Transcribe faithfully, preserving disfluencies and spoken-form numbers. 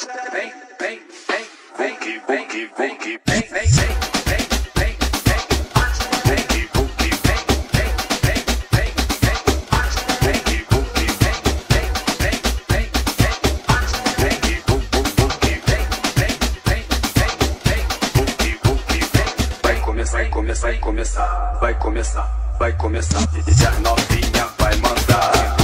vem, vem, vem, vem, que vem, que vem, que vem, vem, vem, vem, vem, vem, que vem, que vem, vem, vem, vem, vem, que vem, que vem, vem, vem, vem, vem, que vem, que vem, vem, vem, vem, vem, que vem. Vai começar, vai começar, vai começar, vai começar, vai começar. E a novinha vai mandar.